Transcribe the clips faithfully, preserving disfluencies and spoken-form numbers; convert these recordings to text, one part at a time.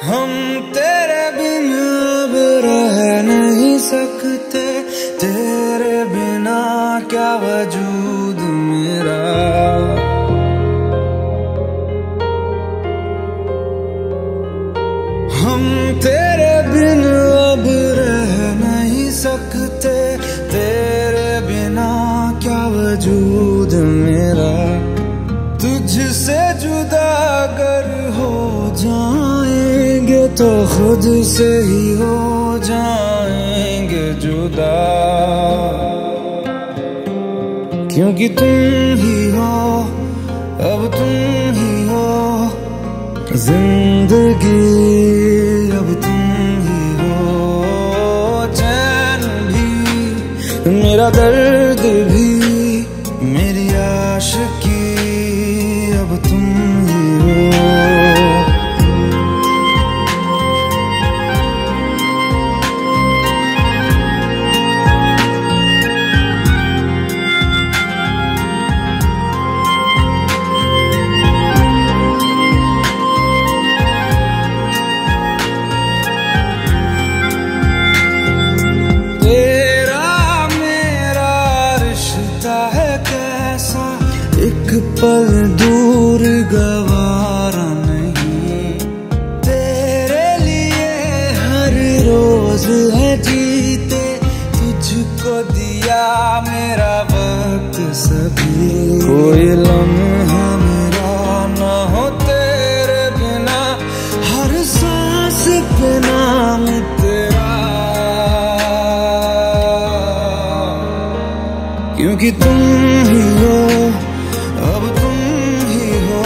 हम तेरे बिन अब रह नहीं सकते, तेरे बिना क्या वजूद मेरा। हम तेरे बिन अब रह नहीं सकते, तेरे बिना क्या वजूद मेरा। तुझसे जुदा अगर हो जाएंगे तो खुद से ही हो जाएंगे जुदा, क्योंकि तुम ही हो, अब तुम ही हो जिंदगी, अब तुम ही हो चैन भी, मेरा दर्द भी, मेरी आशिकी, अब तुम ही हो। एक पल दूर गवारा नहीं, तेरे लिए हर रोज है जीते, तुझको दिया मेरा वक्त सभी। कोई लम्हा मेरा ना हो तेरे बिना, हर सांस पे नाम तेरा, क्योंकि तुम ही हो, अब तुम ही हो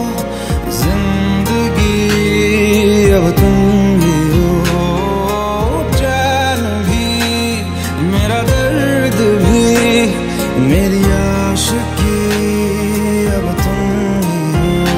जिंदगी, अब तुम ही हो चैन भी, मेरा दर्द भी, मेरी आशिकी, अब तुम ही हो।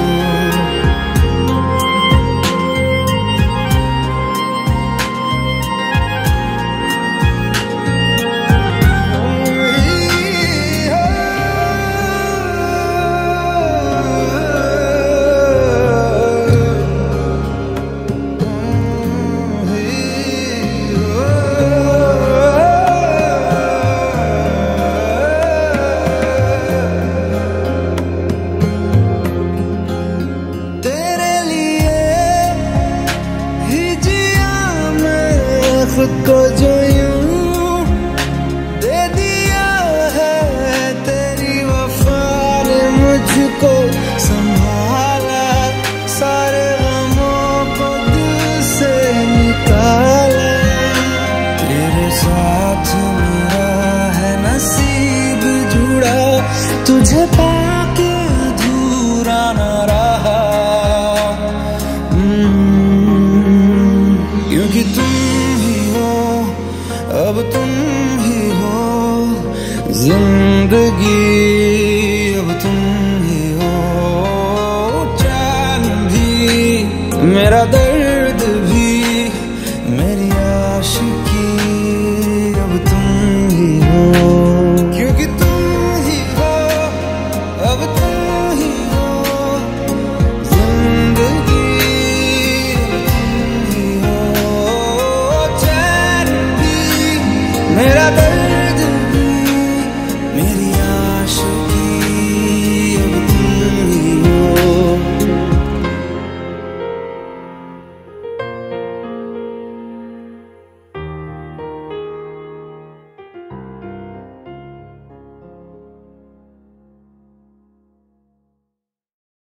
खुद को जो यूं दे दिया है, तेरी वफा ने मुझको संभाला, सारे गमों को दिल से निकाला। तेरे साथ मेरा है नसीब जुड़ा, तुझे पाके अधूरा न रहा, क्योंकि तुम अब तुम ही हो जिंदगी, अब तुम ही हो चैन भी, मेरा दर्द भी, मेरी आशिकी, अब तुम ही हो, क्योंकि तुम ही हो, अब तुम ही हो जिंदगी, अब तुम ही हो चैन भी, मेरा दर्द